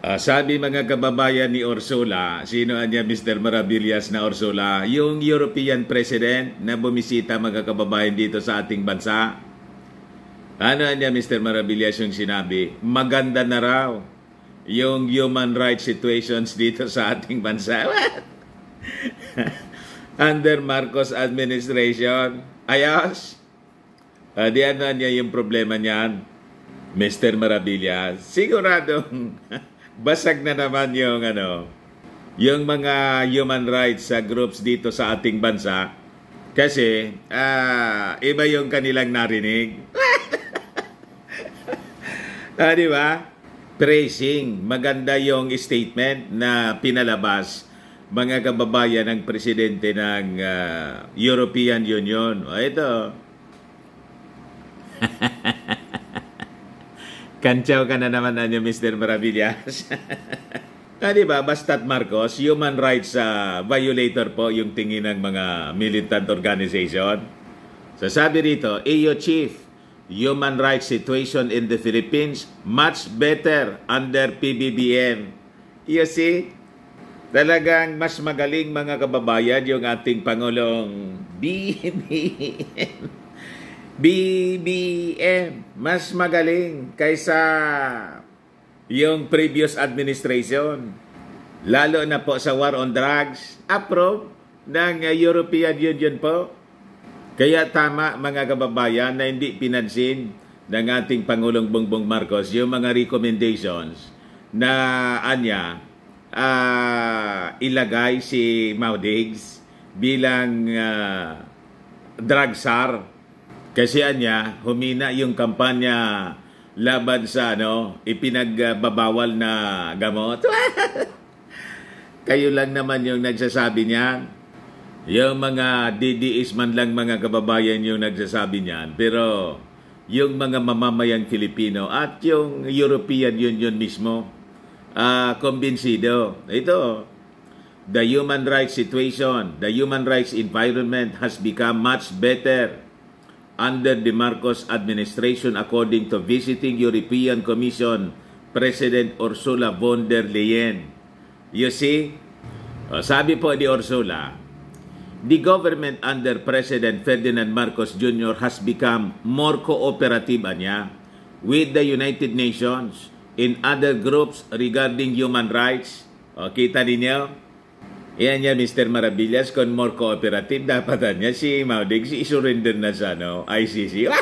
Sabi mga kababayan ni Ursula, sino niya Mr. Maravillas na Ursula? Yung European President na bumisita mga kababayan dito sa ating bansa. Ano niya Mr. Maravillas yung sinabi? Maganda na raw yung human rights situations dito sa ating bansa. Under Marcos administration. Ayos. Di ano niya yung problema niyan, Mr. Maravillas. Siguradong basag na naman yung mga human rights groups dito sa ating bansa kasi iba yung kanilang narinig. Di ba? Praising. Maganda yung statement na pinalabas mga kababayan ng presidente ng European Union. Ito. Kantsaw ka na naman Mr. Maravillas. Diba, basta't Marcos, human rights violator po yung tingin ng mga militant organization. So sabi rito, EU Chief, human rights situation in the Philippines much better under PBBM. You see, talagang mas magaling mga kababayan yung ating Pangulong BBM, mas magaling kaysa yung previous administration. Lalo na po sa war on drugs, approve ng European Union po. Kaya tama mga kababayan na hindi pinansin ng ating Pangulong Bongbong Marcos yung mga recommendations na ilagay si Maudigs bilang drug czar. Kasi humina yung kampanya laban sa ipinagbabawal na gamot. Kayo lang naman yung nagsasabi niyan. Yung mga DDS man lang mga kababayan yung nagsasabi niyan. Pero yung mga mamamayang Filipino at yung European Union mismo, kumbinsido. Ito, the human rights situation, the human rights environment has become much better under the Marcos administration according to visiting European Commission President Ursula von der Leyen. You see, sabi po ni Ursula, the government under President Ferdinand Marcos Jr. has become more cooperative with the United Nations in other groups regarding human rights. Kita ninyo? Yan Mr. Maravillas, kung more cooperative, dapat si Maudigs i-surrender na sa ICC.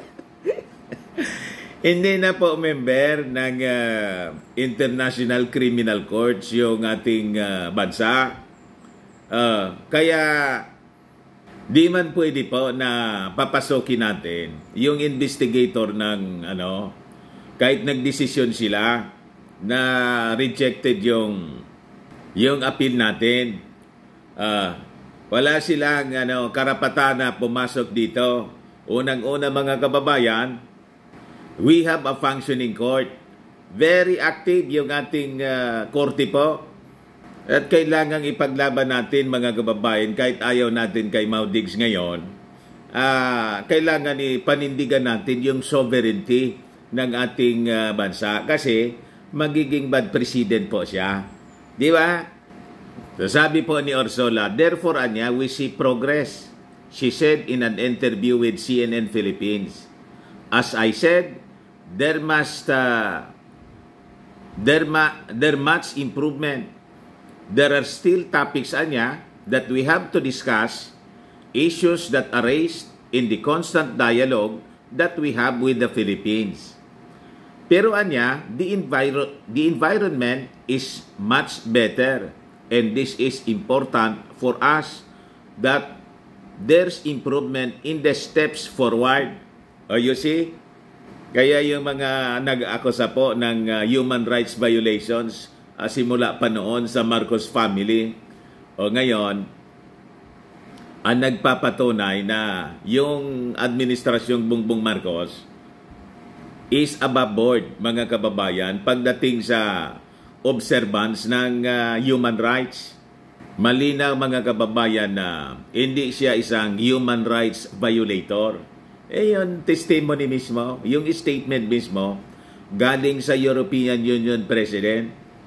Hindi na po member ng International Criminal Courts yung ating bansa. Kaya di man pwede po na papasokin natin yung investigator ng kahit nagdesisyon sila na rejected yung appeal natin. Wala silang karapatan na pumasok dito. Unang-una mga kababayan, we have a functioning court. Very active yung ating korte po. At kailangang ipaglaban natin mga kababayan kahit ayaw natin kay Maudigs ngayon. Kailangan ipanindigan natin yung sovereignty ng ating bansa kasi magiging bad president po siya. Di ba? So sabi po ni Ursula, therefore we see progress. She said in an interview with CNN Philippines. As I said, there much improvement. There are still topics that we have to discuss, issues that are raised in the constant dialogue that we have with the Philippines. Pero the environment is much better, and this is important for us that there's improvement in the steps forward. You see? Kaya yung mga nag-akusa po ng human rights violations simula pa noon sa Marcos family o ngayon ang nagpapatunay na yung administrasyong Bongbong Marcos is above board, mga kababayan, pagdating sa observance ng human rights. Malinaw mga kababayan na hindi siya isang human rights violator. Yung testimony mismo, yung statement mismo, galing sa European Union President,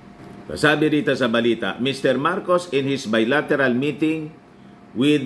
Sabi rito sa balita, Mr. Marcos in his bilateral meeting with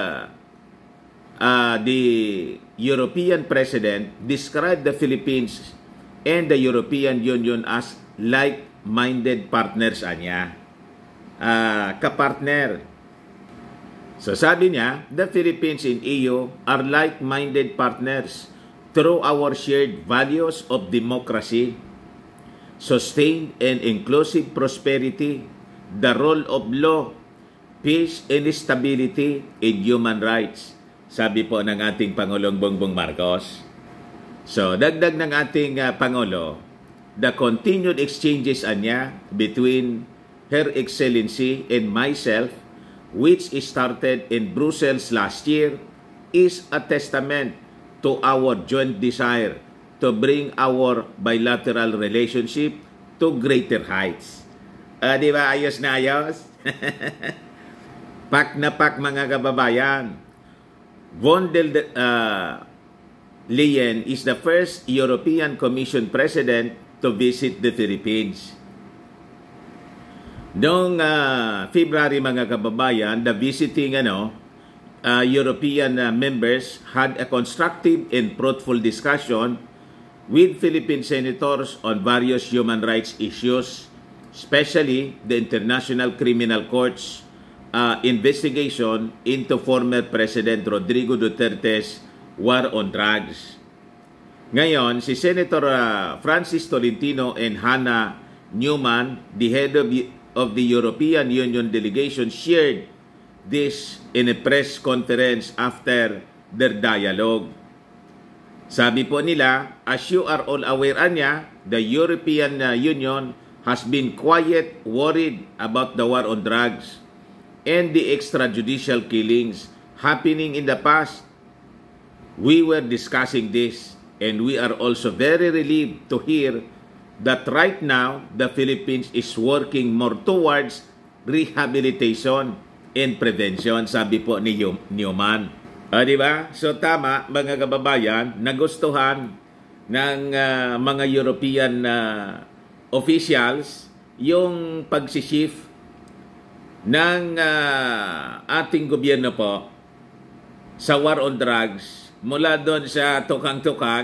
the European President described the Philippines and the European Union as like-minded partners anya. Kapartner. So sabi niya, the Philippines and EU are like-minded partners through our shared values of democracy, sustained and inclusive prosperity, the rule of law, peace and stability, and human rights. Sabi po ng ating Pangulong Bongbong Marcos. So, dagdag ng ating Pangulo, the continued exchanges anya between Her Excellency and myself, which started in Brussels last year, is a testament to our joint desire to bring our bilateral relationship to greater heights. Di ba? Ayos na ayos? Pak na pak mga kababayan. Von der Leyen is the first European Commission President to visit the Philippines. Noong February mga kababayan, the visiting European members had a constructive and fruitful discussion with Philippine senators on various human rights issues, especially the International Criminal Court's investigation into former President Rodrigo Duterte's war on drugs. Ngayon, si Senator Francis Tolentino and Hannah Newman, the head of the European Union delegation, shared this in a press conference after their dialogue. Sabi po nila, as you are all aware anya, the European Union has been quiet, worried about the war on drugs and the extrajudicial killings happening in the past. We were discussing this, and we are also very relieved to hear that right now the Philippines is working more towards rehabilitation and prevention, sabi po ni Newman. Di ba? So tama mga kababayan, nagustuhan ng mga European officials yung pagsishift ng ating gobyerno po sa war on drugs mula doon sa tukang-tukang.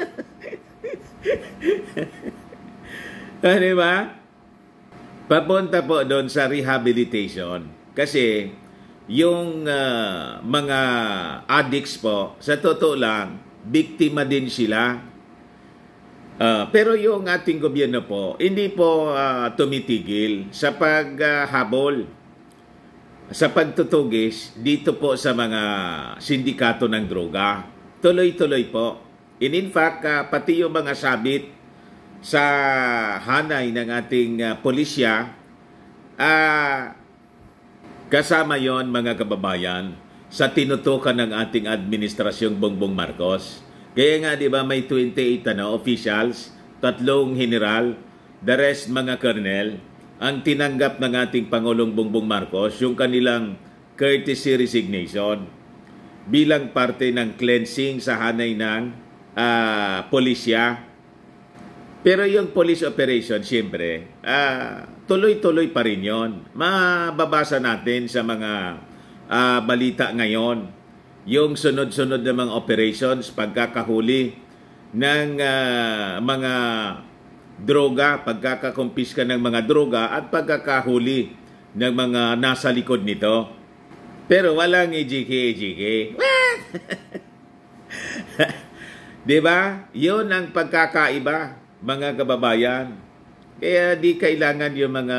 Di ba? Papunta po doon sa rehabilitation. Kasi yung mga addicts po, sa totoo lang, biktima din sila. Pero yung ating gobyerno po, hindi po tumitigil sa paghabol, sa pagtutugis dito po sa mga sindikato ng droga. Tuloy-tuloy po. In fact, pati yung mga sabit sa hanay ng ating pulisya, kasama yon mga kababayan sa tinutukan ng ating administrasyong Bongbong Marcos. Kaya nga, di ba, may 28 officials, 3 general, the rest mga colonel, ang tinanggap ng ating Pangulong Bongbong Marcos yung kanilang courtesy resignation bilang parte ng cleansing sa hanay ng polisya. Pero yung police operation, siyempre, tuloy-tuloy pa rin yun. Mababasa natin sa mga balita ngayon yung sunod-sunod na mga operations, pagkakahuli ng mga droga, pagkakakumpiska ng mga droga at pagkakahuli ng mga nasa likod nito. Pero walang ejike. What? Diba? Yun ang pagkakaiba, mga kababayan. Kaya di kailangan yung mga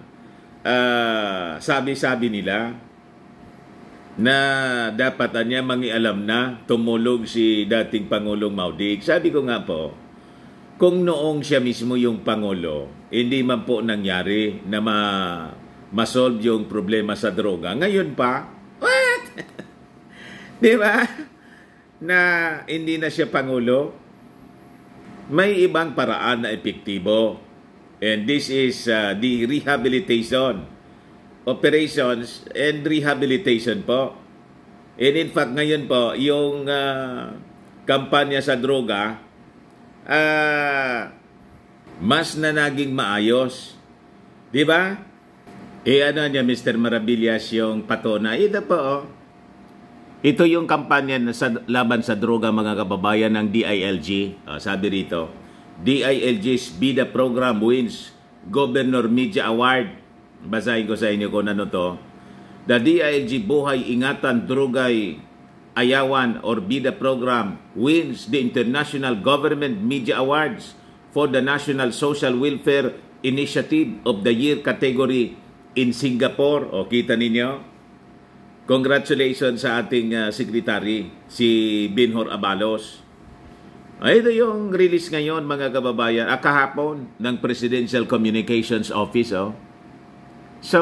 sabi-sabi nila na dapat niya mangialam na tumulog si dating Pangulong Maudig. Sabi ko nga po, kung noong siya mismo yung Pangulo, hindi man po nangyari na ma-solve yung problema sa droga. Ngayon pa, what? Di ba? Na hindi na siya Pangulo, may ibang paraan na epektibo. And this is the rehabilitation operations and rehabilitation po. And in fact, ngayon po, yung kampanya sa droga, mas na naging maayos. Di ba? Ano niya, Mr. Maravillas, yung patona. Ito po, oh. Ito yung kampanya laban sa droga, mga kababayan, ng DILG. Sabi rito, DILG's BIDA program wins Governor Media Award. Basahin ko sa inyo kung ano to. The DILG Buhay Ingatan Drogay Ayawan or BIDA program wins the International Government Media Awards for the National Social Welfare Initiative of the Year category in Singapore. O, kita ninyo? Congratulations sa ating secretary, si Benhur Abalos. Ito yung release ngayon, mga kababayan, kahapon ng Presidential Communications Office. Oh. So,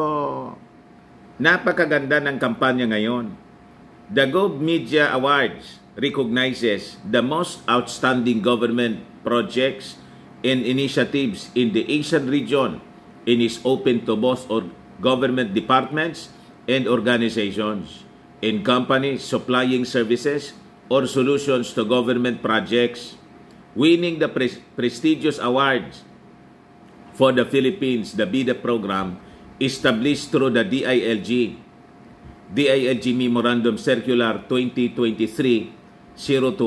napakaganda ng kampanya ngayon. The Gov Media Awards recognizes the most outstanding government projects and initiatives in the Asian region and is open to both government departments and organizations and companies supplying services or solutions to government projects. Winning the prestigious awards for the Philippines, the BIDA program, established through the DILG Memorandum Circular 2023-025,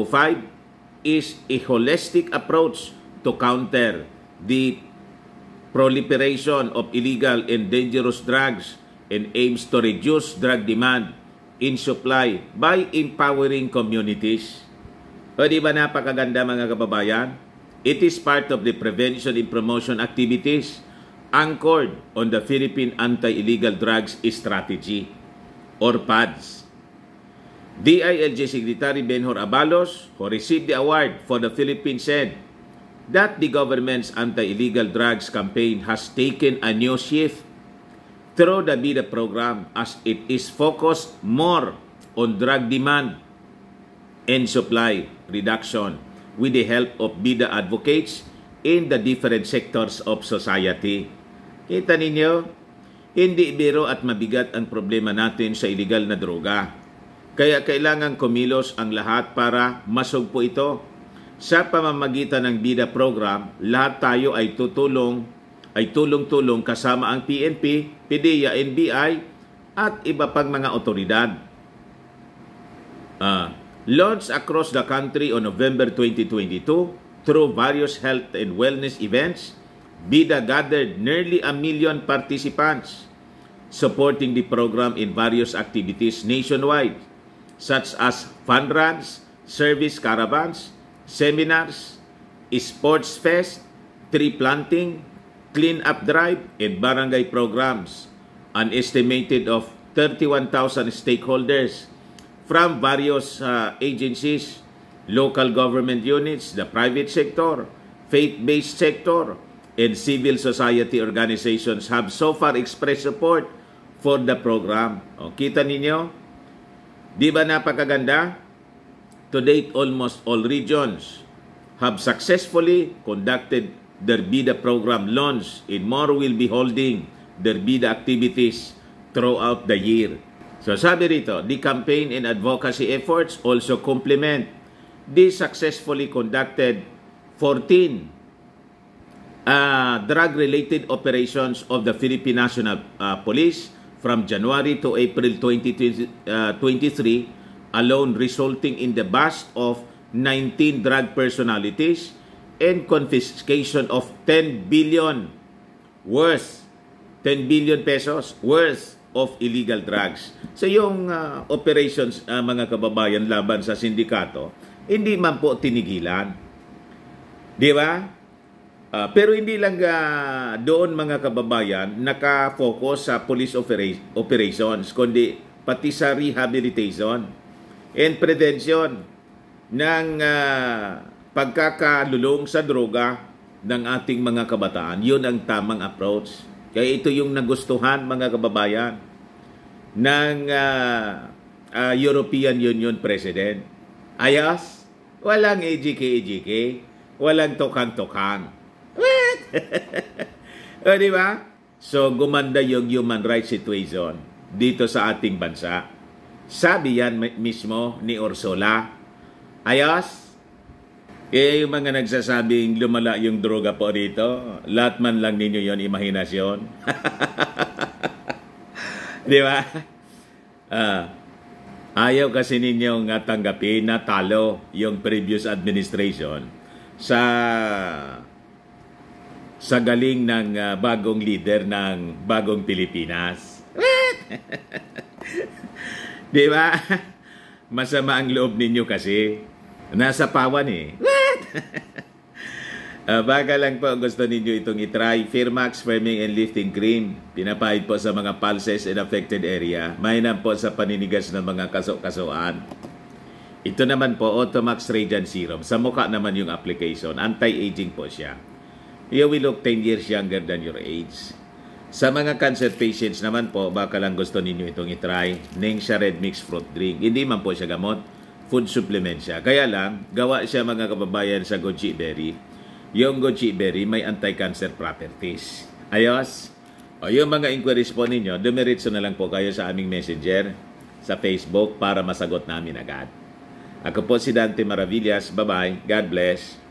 is a holistic approach to counter the proliferation of illegal and dangerous drugs and aims to reduce drug demand in supply by empowering communities. O di ba napakaganda, mga kababayan? It is part of the prevention and promotion activities anchored on the Philippine Anti-Illegal Drugs Strategy or PADS. DILG Secretary Benhur Abalos, who received the award for the Philippines, said that the government's anti-illegal drugs campaign has taken a new shift through the BIDA program as it is focused more on drug demand and supply reduction with the help of BIDA advocates in the different sectors of society. Kita ninyo, hindi biro at mabigat ang problema natin sa illegal na droga. Kaya kailangan kumilos ang lahat para masugpo ito. Sa pamamagitan ng BIDA program, lahat tayo ay tulong-tulong kasama ang PNP, PDEA, NBI at iba pang mga otoridad. Launched across the country on November 2022 through various health and wellness events, BIDA gathered nearly 1 million participants supporting the program in various activities nationwide such as fun runs, service caravans, seminars, sports fest, tree planting, clean-up drive, and barangay programs. An estimated of 31,000 stakeholders from various agencies, local government units, the private sector, faith-based sector, and civil society organizations have so far expressed support for the program. O, kita ninyo? Di ba napakaganda? To date, almost all regions have successfully conducted their BIDA program launch, and more will be holding their BIDA activities throughout the year. So sabi rito, the campaign and advocacy efforts also complement the successfully conducted 14 drug-related operations of the Philippine National Police from January to April 2023 alone, resulting in the bust of 19 drug personalities and confiscation of 10 billion pesos worth of illegal drugs. So yung operations, mga kababayan, laban sa sindikato, hindi man po tinigilan. Di ba? Pero hindi lang doon, mga kababayan, nakafocus sa police operations, kundi pati sa rehabilitation and prevention ng pagkakalulong sa droga ng ating mga kabataan. Yun ang tamang approach. Kaya ito yung nagustuhan, mga kababayan, ng European Union President. Ayos, walang EJK, walang tokang-tokang. What? O, di ba? So, gumanda yung human rights situation dito sa ating bansa. Sabi yan mismo ni Ursula. Ayos? Kaya yung mga nagsasabing lumala yung droga po dito, lahat man lang ninyo yon imahinasyon. Di ba? Ayaw kasi ninyong tanggapin na talo yung previous administration sa galing ng bagong leader ng bagong Pilipinas. Di ba? Masama ang loob ninyo kasi. Nasa pawan eh. Baka lang po gusto ninyo itong itry. Firmax Firming and Lifting Cream. Pinapahid po sa mga pulses and affected area. Mainam po sa paninigas ng mga kaso-kasuan. Ito naman po, Automax Radiant Serum. Sa mukha naman yung application. Anti-aging po siya. You will look 10 years younger than your age. Sa mga cancer patients naman po, baka lang gusto ninyo itong itry. Ningxia Red Mix Fruit Drink. Hindi man po siya gamot. Food supplement siya. Kaya lang, gawa siya mga kababayan sa goji berry. Yung goji berry may anti-cancer properties. Ayos? O yung mga inquiries po ninyo, dumiritso na lang po kayo sa aming messenger sa Facebook para masagot namin agad. Ako po si Dante Maravillas. Bye-bye. God bless.